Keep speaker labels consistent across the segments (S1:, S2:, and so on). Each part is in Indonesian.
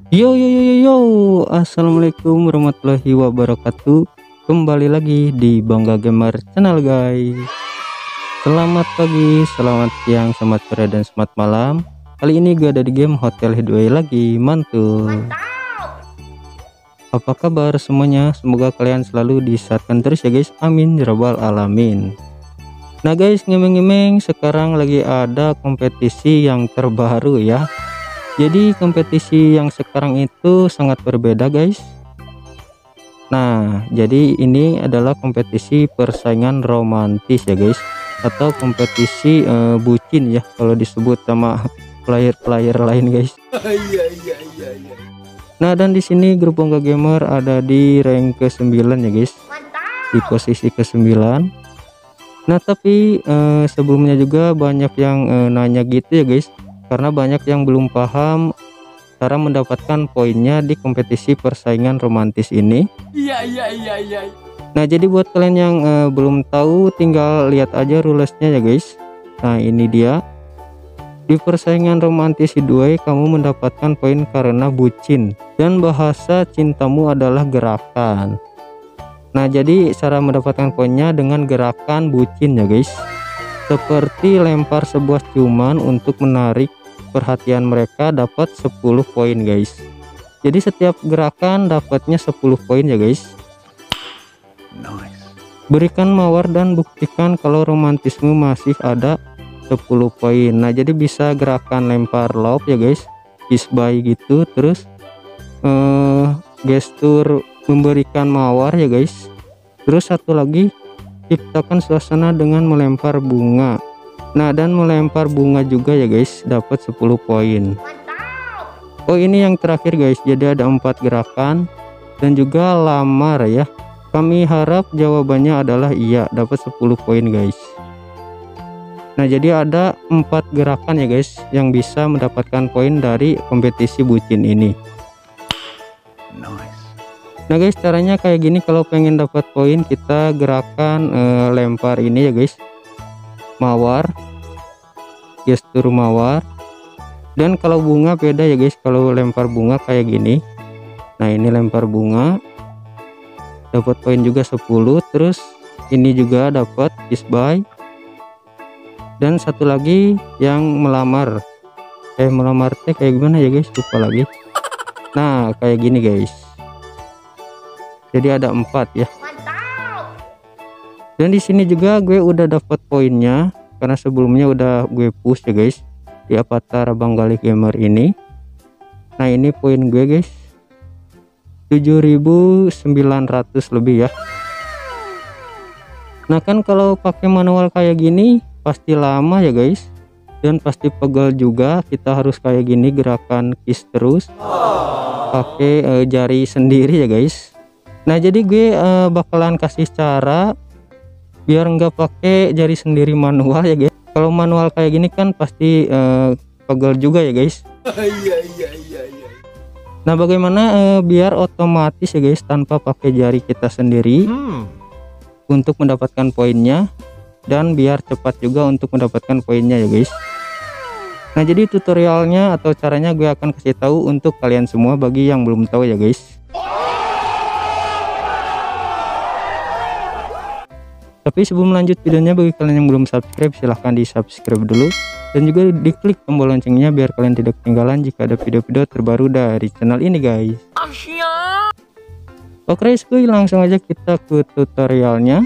S1: Yo yo yo yo yo, assalamualaikum warahmatullahi wabarakatuh. Kembali lagi di Bangga Gamer Channel guys. Selamat pagi, selamat siang, selamat sore dan selamat malam. Kali ini gue ada di game Hotel Headway lagi, mantul. Apa kabar semuanya? Semoga kalian selalu disehatkan terus ya guys. Amin ya rabbal alamin. Nah guys, ngemeng-ngemeng sekarang lagi ada kompetisi yang terbaru ya. Jadi kompetisi yang sekarang itu sangat berbeda guys. Nah jadi ini adalah kompetisi persaingan romantis ya guys, atau kompetisi bucin ya kalau disebut sama player-player lain guys. Nah dan di sini grup Bangga Gamer ada di rank ke-9 ya guys, di posisi ke-9. Nah tapi sebelumnya juga banyak yang nanya gitu ya guys, karena banyak yang belum paham cara mendapatkan poinnya di kompetisi persaingan romantis ini. Iya. Nah jadi buat kalian yang belum tahu, tinggal lihat aja rulesnya ya guys. Nah ini dia, di persaingan romantis Headway kamu mendapatkan poin karena bucin dan bahasa cintamu adalah gerakan. Nah jadi cara mendapatkan poinnya dengan gerakan bucin ya guys, seperti lempar sebuah ciuman untuk menarik perhatian mereka, dapat 10 poin guys. Jadi setiap gerakan dapatnya 10 poin ya guys. Berikan mawar dan buktikan kalau romantisme masih ada, 10 poin. Nah jadi bisa gerakan lempar love ya guys, kiss bye gitu, terus gestur memberikan mawar ya guys. Terus satu lagi, ciptakan suasana dengan melempar bunga. Nah dan melempar bunga juga ya guys, dapat 10 poin. Oh ini yang terakhir guys, jadi ada 4 gerakan dan juga lamar ya. Kami harap jawabannya adalah iya, dapat 10 poin guys. Nah jadi ada 4 gerakan ya guys yang bisa mendapatkan poin dari kompetisi bucin ini. Nah guys, caranya kayak gini. Kalau pengen dapat poin, kita gerakan lempar ini ya guys, mawar, gestur mawar. Dan kalau bunga beda ya guys, kalau lempar bunga kayak gini. Nah ini lempar bunga, dapat poin juga 10. Terus ini juga dapat kiss bye. Dan satu lagi yang melamar, melamar teh kayak gimana ya guys, lupa lagi. Nah kayak gini guys, jadi ada 4 ya. Dan di sini juga gue udah dapat poinnya karena sebelumnya udah gue push ya guys di avatar Bangga Gamer ini. Nah ini poin gue guys, 7.900 lebih ya. Nah kan kalau pakai manual kayak gini pasti lama ya guys, dan pasti pegel juga. Kita harus kayak gini, gerakan kiss terus pakai jari sendiri ya guys. Nah jadi gue bakalan kasih cara biar nggak pakai jari sendiri manual ya guys. Kalau manual kayak gini kan pasti pegel juga ya guys. Nah bagaimana biar otomatis ya guys tanpa pakai jari kita sendiri untuk mendapatkan poinnya, dan biar cepat juga untuk mendapatkan poinnya ya guys. Nah jadi tutorialnya atau caranya gue akan kasih tahu untuk kalian semua bagi yang belum tahu ya guys. Tapi sebelum lanjut videonya, bagi kalian yang belum subscribe silahkan di subscribe dulu, dan juga diklik tombol loncengnya biar kalian tidak ketinggalan jika ada video-video terbaru dari channel ini guys. Oke guys, langsung aja kita ke tutorialnya.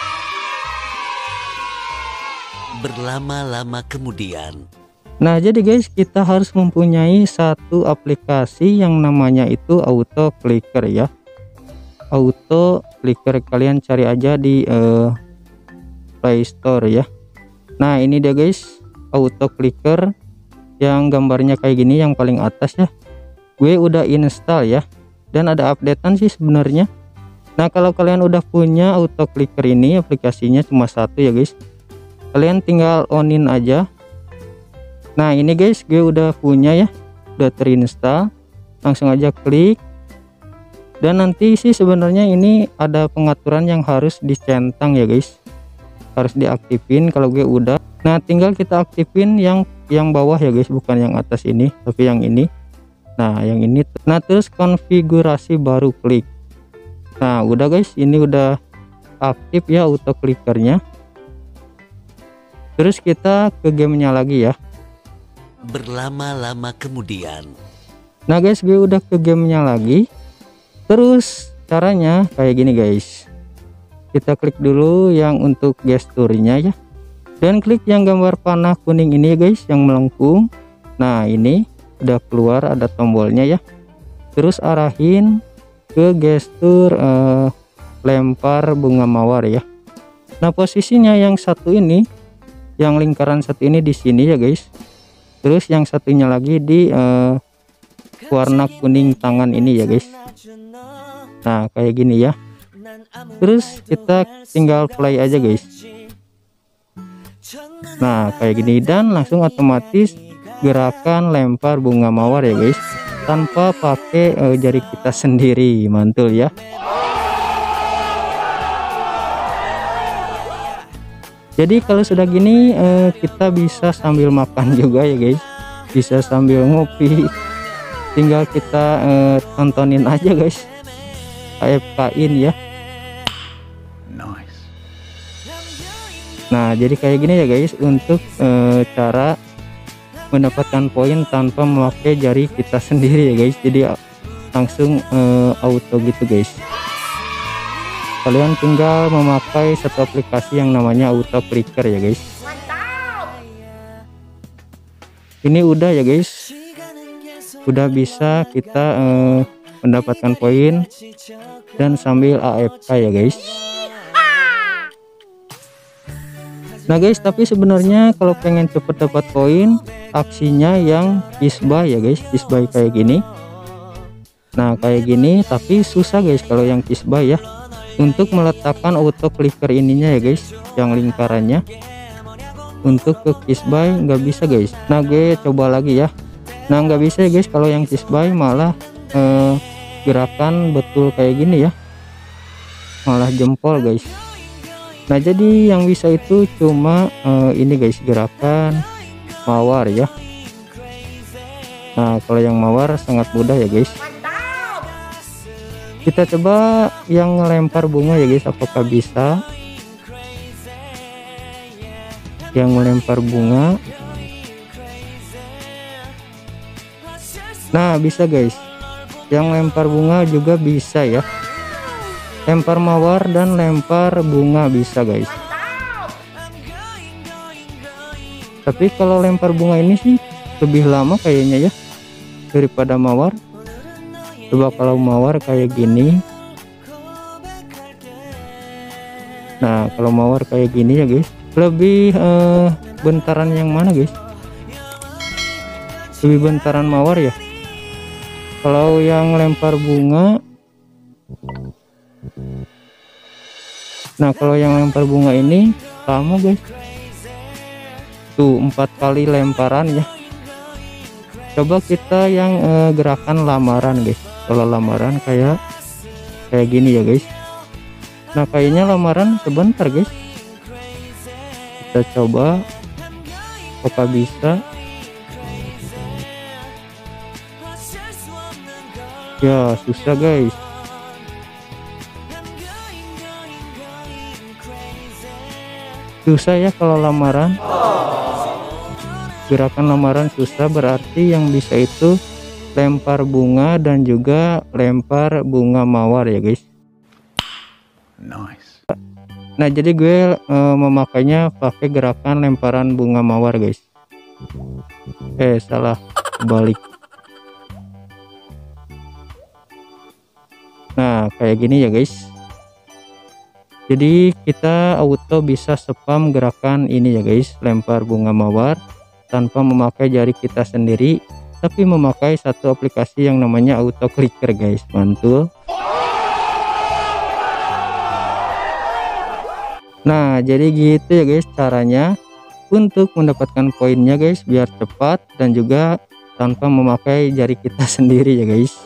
S2: Berlama-lama kemudian.
S1: Nah jadi guys, kita harus mempunyai satu aplikasi yang namanya itu auto clicker ya. Auto clicker kalian cari aja di Play Store ya. Nah ini dia guys, auto clicker yang gambarnya kayak gini, yang paling atas ya. Gue udah install ya, dan ada updatean sih sebenarnya. Nah kalau kalian udah punya auto clicker ini, aplikasinya cuma satu ya guys, kalian tinggal onin aja. Nah ini guys, gue udah punya ya, udah terinstall. Langsung aja klik. Dan nanti sih sebenarnya ini ada pengaturan yang harus dicentang ya guys, harus diaktifin. Kalau gue udah, nah tinggal kita aktifin yang bawah ya guys, bukan yang atas ini tapi yang ini. Nah yang ini, nah terus konfigurasi baru klik. Nah udah guys, ini udah aktif ya auto clickernya. Terus kita ke gamenya lagi ya.
S2: Berlama-lama kemudian.
S1: Nah guys, gue udah ke gamenya lagi. Terus caranya kayak gini guys, kita klik dulu yang untuk gesturnya ya, dan klik yang gambar panah kuning ini ya guys, yang melengkung. Nah ini udah keluar, ada tombolnya ya. Terus arahin ke gestur lempar bunga mawar ya. Nah posisinya yang satu ini, yang lingkaran satu ini di sini ya guys. Terus yang satunya lagi di warna kuning tangan ini ya guys. Nah kayak gini ya. Terus kita tinggal play aja guys. Nah kayak gini, dan langsung otomatis gerakan lempar bunga mawar ya guys, tanpa pakai jari kita sendiri. Mantul ya. Jadi kalau sudah gini kita bisa sambil makan juga ya guys, bisa sambil ngopi, tinggal kita tontonin aja guys, AFK-in ya. Nah jadi kayak gini ya guys untuk cara mendapatkan poin tanpa memakai jari kita sendiri ya guys. Jadi langsung auto gitu guys. Kalian tinggal memakai satu aplikasi yang namanya auto clicker ya guys. Ini udah ya guys, udah bisa kita mendapatkan poin dan sambil AFK ya guys. Nah guys, tapi sebenarnya kalau pengen cepet dapat poin, aksinya yang kiss buy ya guys, kiss buy kayak gini. Nah kayak gini, tapi susah guys kalau yang kiss buy ya, untuk meletakkan auto clicker ininya ya guys, yang lingkarannya. Untuk ke kiss buy nggak bisa guys. Nah gue coba lagi ya. Nah nggak bisa ya guys kalau yang kiss buy, malah gerakan betul kayak gini ya, malah jempol guys. Nah jadi yang bisa itu cuma ini guys, gerakan mawar ya. Nah kalau yang mawar sangat mudah ya guys. Kita coba yang ngelempar bunga ya guys, apakah bisa. Yang melempar bunga, nah bisa guys. Yang lempar bunga juga bisa ya, lempar mawar dan lempar bunga bisa guys. Tapi kalau lempar bunga ini sih lebih lama kayaknya ya daripada mawar. Coba kalau mawar kayak gini. Nah kalau mawar kayak gini ya guys, lebih bentaran yang mana guys? Lebih bentaran mawar ya. Kalau yang lempar bunga, nah kalau yang lempar bunga ini lama guys, tuh 4 kali lemparan ya. Coba kita yang gerakan lamaran guys. Kalau lamaran kayak gini ya guys. Nah kayaknya lamaran sebentar guys. Kita coba apakah bisa. Ya susah guys. Susah ya kalau lamaran. Gerakan lamaran susah, berarti yang bisa itu lempar bunga dan juga lempar bunga mawar ya guys. Nice. Nah jadi gue memakainya pakai gerakan lemparan bunga mawar guys. Salah, balik. Nah kayak gini ya guys. Jadi kita auto bisa spam gerakan ini ya guys, lempar bunga mawar tanpa memakai jari kita sendiri, tapi memakai satu aplikasi yang namanya auto clicker guys. Mantul. Nah jadi gitu ya guys caranya untuk mendapatkan poinnya guys, biar cepat dan juga tanpa memakai jari kita sendiri ya guys.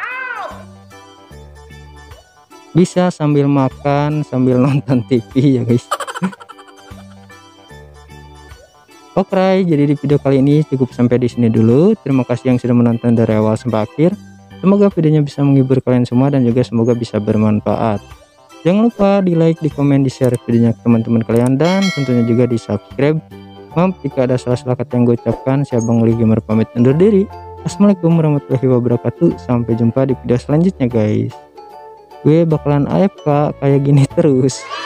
S1: Bisa sambil makan, sambil nonton TV ya guys. Oke, jadi di video kali ini cukup sampai di sini dulu. Terima kasih yang sudah menonton dari awal sampai akhir. Semoga videonya bisa menghibur kalian semua dan juga semoga bisa bermanfaat. Jangan lupa di like, di komen, di share videonya ke teman-teman kalian dan tentunya juga di subscribe. Maaf jika ada salah-salah kata yang gue ucapkan. Saya Bang Uli Gamer pamit undur diri. Assalamualaikum warahmatullahi wabarakatuh. Sampai jumpa di video selanjutnya guys. Gue bakalan AFK kayak gini terus.